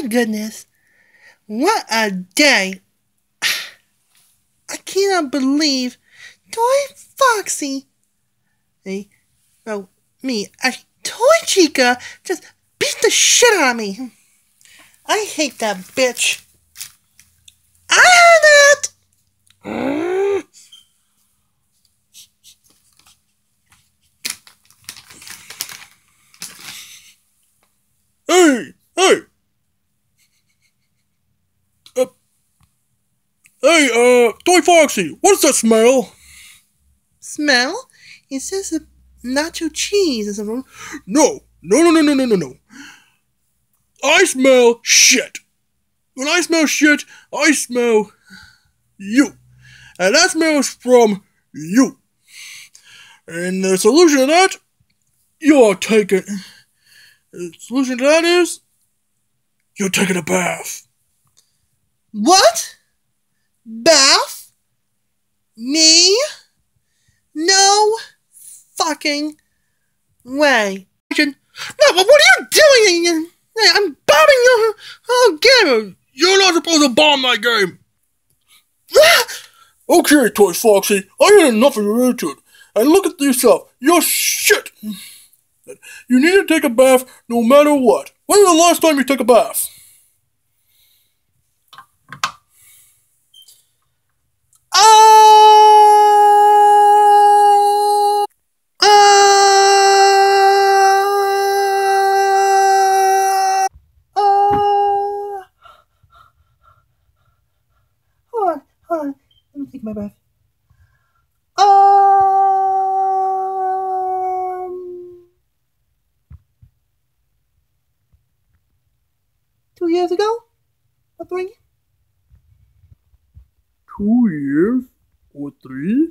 goodness. What a day. I cannot believe Toy Foxy, Toy Chica just beat the shit out of me. I hate that bitch. I have it! Hey! Toy Foxy, what's that smell? Smell? It's just a nacho cheese or something. No. I smell shit. When I smell shit, I smell you. And that smells from you. And the solution to that, you're taking... The solution to that is... You're taking a bath. What? Bath? Me? No fucking way. No, but what are you doing? I'm bombing your whole game. You're not supposed to bomb my game. Okay, Toy Foxy, I had enough of your attitude. And look at yourself. You're shit. You need to take a bath no matter what. When was the last time you took a bath? Hold on. Let me take my breath. 2 years ago? Or 3? 2 years? Or 3?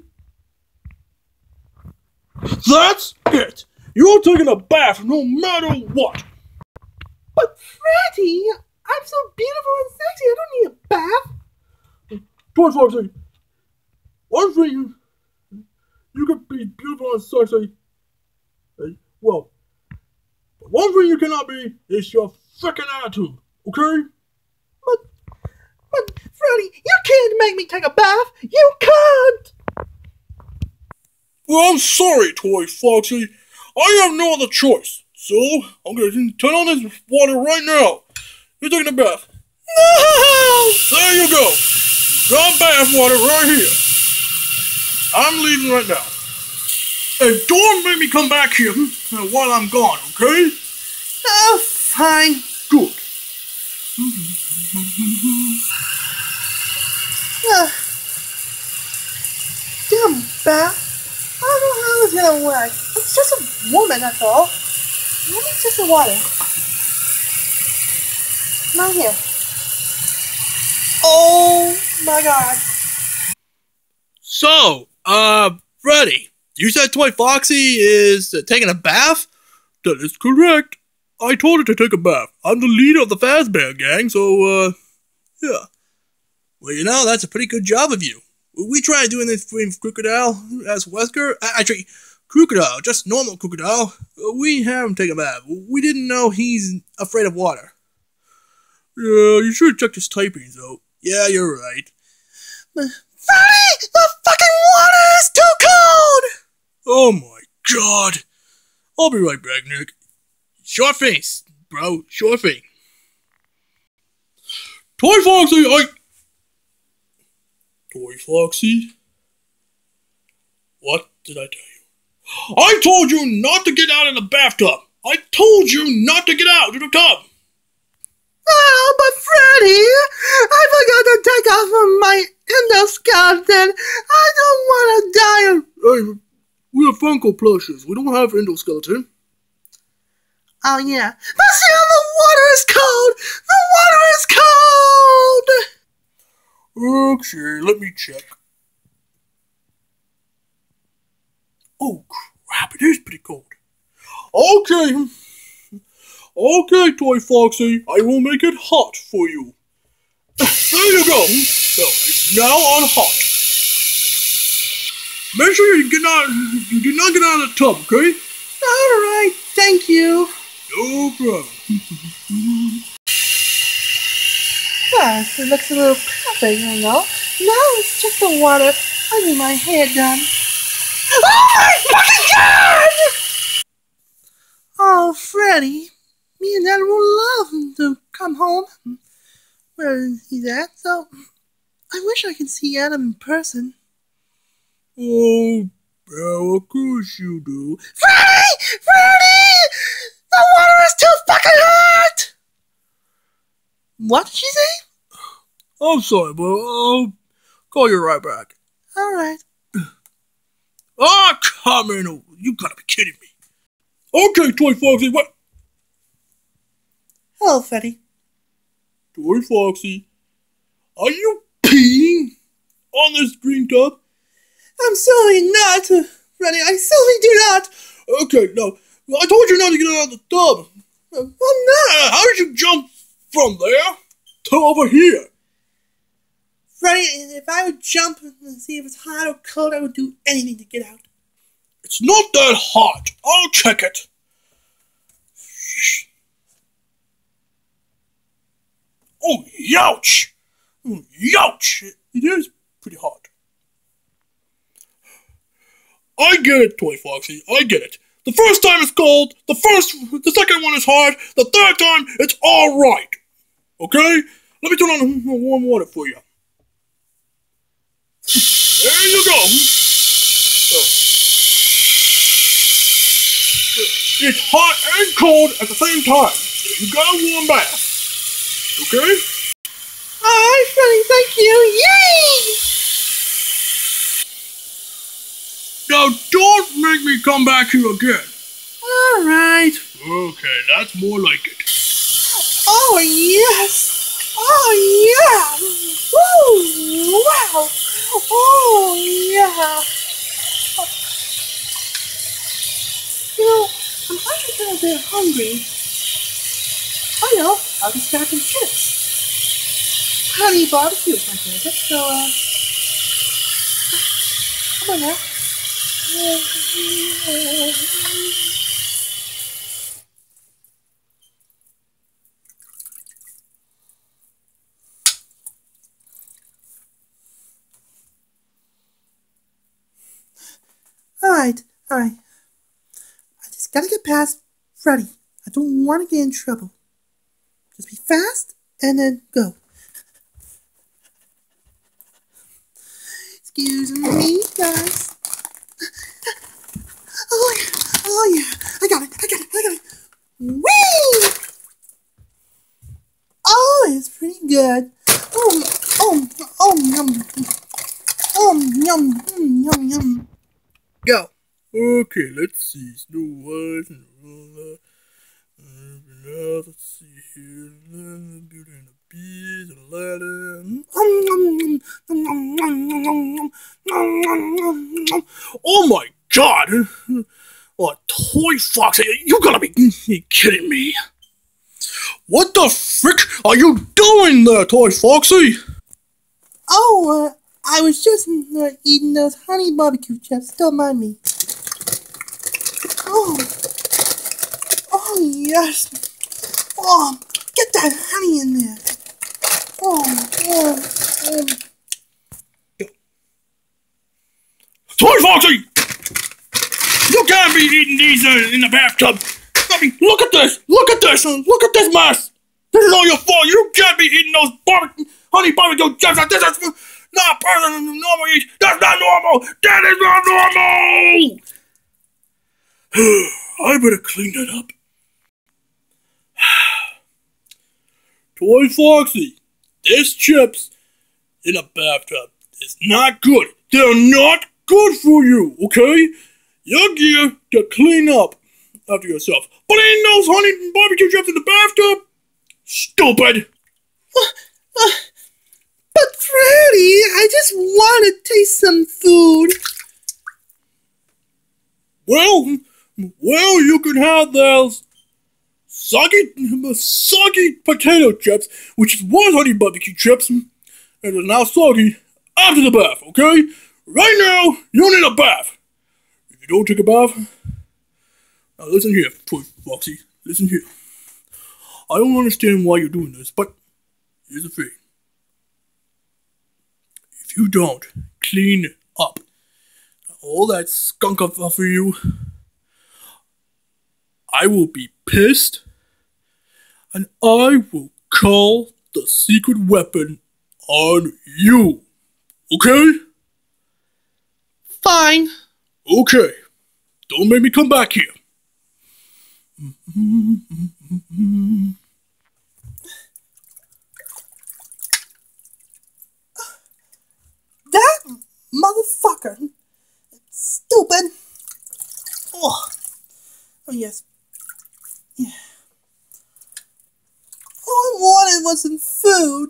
That's it! You're taking a bath no matter what! But Freddy, I'm so beautiful and sexy, I don't need a bath! Toy Foxy, one thing you can be beautiful and sexy. Well, but one thing you cannot be is your frickin' attitude, okay? But Freddy, you can't make me take a bath! You can't! Well, I'm sorry, Toy Foxy. I have no other choice. So, I'm gonna turn on this water right now. You're taking a bath. No! There you go. Got bath water right here. I'm leaving right now. And don't make me come back here while I'm gone, okay? Oh, fine. Good. Damn bath. I don't know how it's gonna work. It's just a woman, that's all. Let me just the water. Not here. Oh my god. So, Freddy, you said Toy Foxy is taking a bath? That is correct. I told her to take a bath. I'm the leader of the Fazbear gang, so, yeah. Well, you know, that's a pretty good job of you. We tried doing this for Crocodile as Wesker. Actually, Crocodile, just normal Crocodile. We have him take a bath. We didn't know he's afraid of water. Yeah, you should have checked his typings, though. Yeah, you're right. Freddy! The fucking water is too cold! Oh my god. I'll be right back, Nick. Short face, bro. Short face. Toy Foxy, Toy Foxy? What did I tell you? I told you not to get out of the bathtub! I told you not to get out of the tub! Oh, but Freddy! I forgot to take off my endoskeleton! I don't want to die! Hey, we have Funko plushes. We don't have endoskeleton. Oh, yeah. But still, the water is cold! The water is cold! Okay, let me check. Oh, crap, it is pretty cold. Okay. Okay, Toy Foxy, I will make it hot for you. There you go. So, it's now on hot. Make sure you do not get out of the tub, okay? Alright, thank you. No problem. yes, it looks a little perfect, you know. Now it's just the water. I need my hair done. Oh my fucking God! Oh, Freddy, me and Dad would love to come home where he's at, so I wish I could see Adam in person. Oh, well, of course you do. Freddy! Freddy! The water is too fucking hot! What did she say? I'm sorry, but I'll call you right back. Alright. Ah, come in. You gotta be kidding me. Okay, Toy Foxy, what? Hello, Freddy. Toy Foxy, are you peeing on this green tub? I'm sorry not, Freddy. I certainly do not. Okay, no. I told you not to get out of the tub. I'm not. How did you jump from there to over here? Freddy, if I would jump and see if it's hot or cold, I would do anything to get out. It's not that hot. I'll check it. Oh, youch! Youch! It is pretty hot. I get it, Toy Foxy. I get it. The first time it's cold. The second one is hot. The third time, it's all right. Okay? Let me turn on warm water for you. There you go. It's hot and cold at the same time. You got a warm bath. Okay? Alright, Freddy, thank you. Yay! Now, don't make me come back here again. Alright. Okay, that's more like it. Oh, yes. Oh, yeah. Woo! Wow. Oh, yeah. You know, I'm actually kind of a bit hungry. I know, I'll just grab some chips. Honey barbecue is my favorite, so, come on now. Alright. I just gotta get past Freddy. I don't want to get in trouble. Just be fast and then go. Excuse me, guys. Oh yeah. I got it. Whee! Oh, it's pretty good. Yum. Go. Okay, let's see. Snow White and Roller. Let's see here. Beauty and the Beast and Aladdin. Oh my God! Oh, Toy Foxy, you gotta be kidding me! What the frick are you doing there, Toy Foxy? Oh, I was just eating those honey barbecue chips. Don't mind me. Oh yes. Oh, get that honey in there. Toy Foxy! You can't be eating these in the bathtub. I mean, look at this mess. This is all your fault. You can't be eating those honey barbecue chips. This is not part of the normal eat. That's not normal. That is not normal. I better clean that up. Toy Foxy, this chips in a bathtub is not good. They're not good for you, okay? You're geared to clean up after yourself. But ain't those honey barbecue chips in the bathtub? Stupid! But Freddy, I just want to taste some food. Well, you can have those soggy potato chips, which was honey barbecue chips, and is now soggy after the bath, okay? Right now, you need a bath. If you don't take a bath, now listen here, Toy Foxy, listen here. I don't understand why you're doing this, but here's the thing. if you don't clean up all that skunk off of you, I will be pissed and I will call the secret weapon on you. Okay? Fine. Okay. Don't make me come back here. That motherfucker. Stupid. Oh yes. Yeah. All I wanted was some food.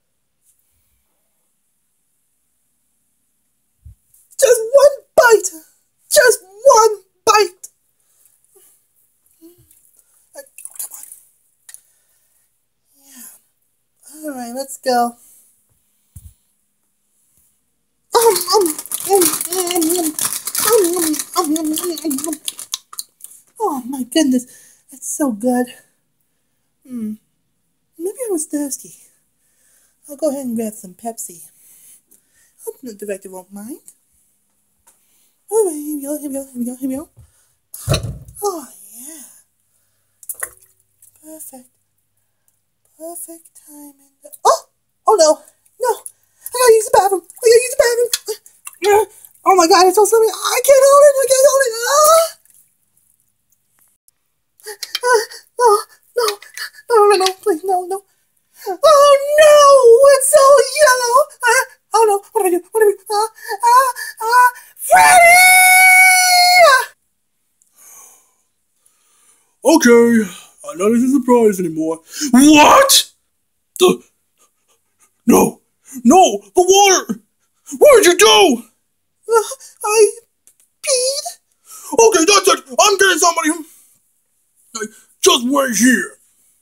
Just one bite. Just one bite. Come on. Yeah. All right, let's go. Oh my goodness, that's so good. Maybe I was thirsty. I'll go ahead and grab some Pepsi. Hope the director won't mind. Alright, here we go. Oh yeah. Perfect timing. Oh no. I gotta use the bathroom. Oh my god, it's so slimy. I can't hold it. No, please, no. Oh no, it's so yellow. Oh no, what do I do? Freddy! Okay, I'm not as a surprise anymore. What? No, the water! What did you do? I peed. Okay, that's it. I'm getting somebody. Just wait here.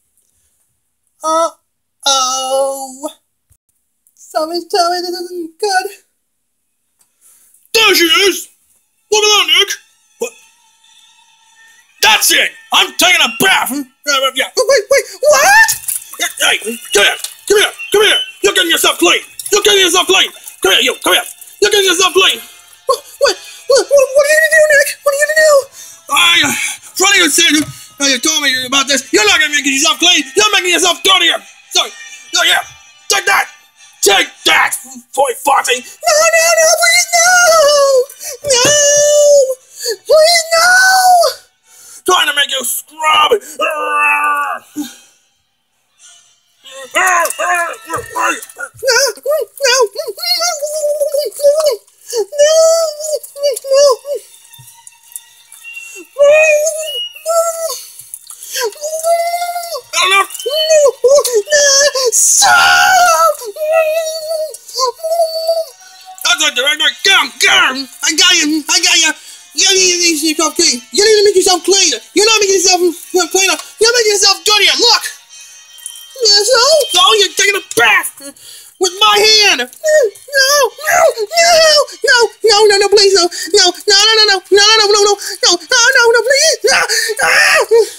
Uh-oh. Somebody's telling me this isn't good. There she is. Look at that, Nick. What? That's it. I'm taking a bath. Yeah. Wait, what? Hey, come here. You're getting yourself clean. Come here, you. You're getting yourself clean. What are you gonna do, Nick? What are you gonna do? Freddy said you told me about this. You're not gonna make yourself clean. You're making yourself dirtier. So, yeah. Take that. Toy Foxy. No, please, no! Please, no! Trying to make you scrub. I got you. You need to make yourself clean. You're making yourself cleaner. You're making yourself dirtier. Look. So you're taking a bath with my hand. No, please, no, please,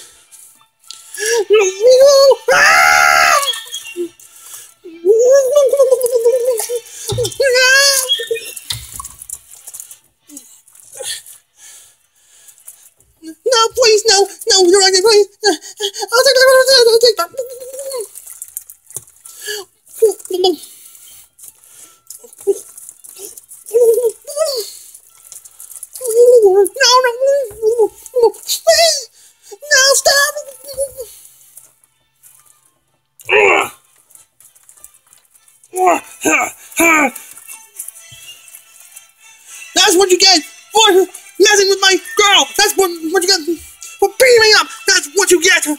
no, please, no, you're right, please. I'll take that. No, please, no, stop. That's what you get for messing with my girl. That's what you get for beating me up. That's what you get.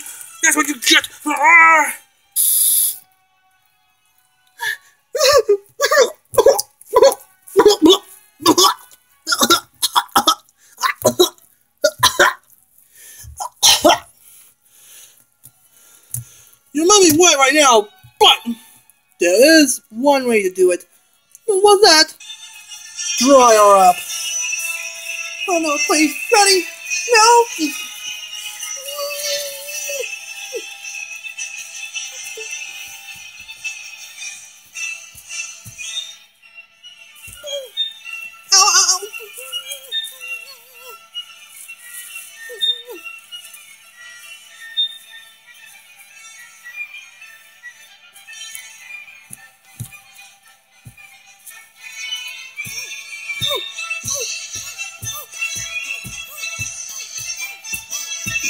Your mommy's wet right now, but there is one way to do it. What's that? Dry her up. Oh no, please, Freddy, no!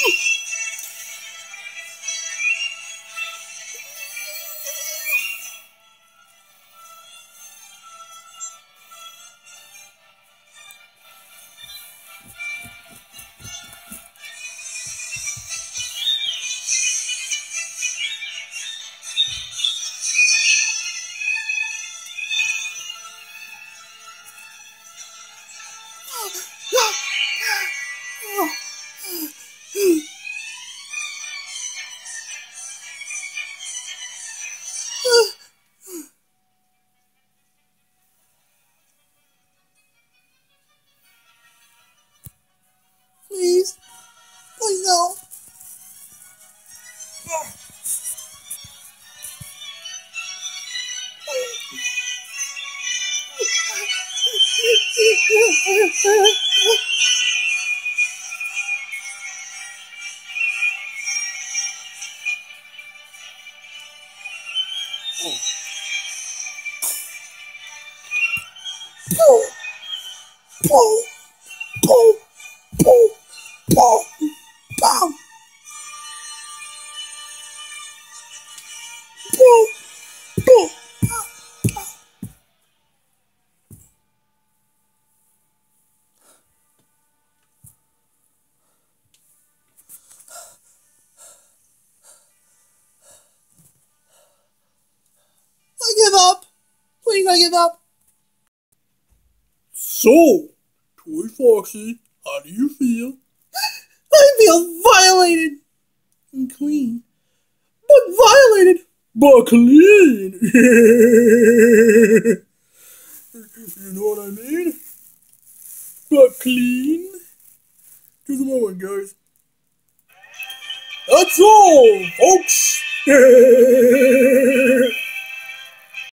Please. Please no. Pull, pull, pull, pull, pull, pull, pull, pull. I give up. Please, I give up. So, Toy Foxy, how do you feel? I feel violated and clean, but violated. But clean! You know what I mean? But clean? Just a moment, guys. That's all, folks!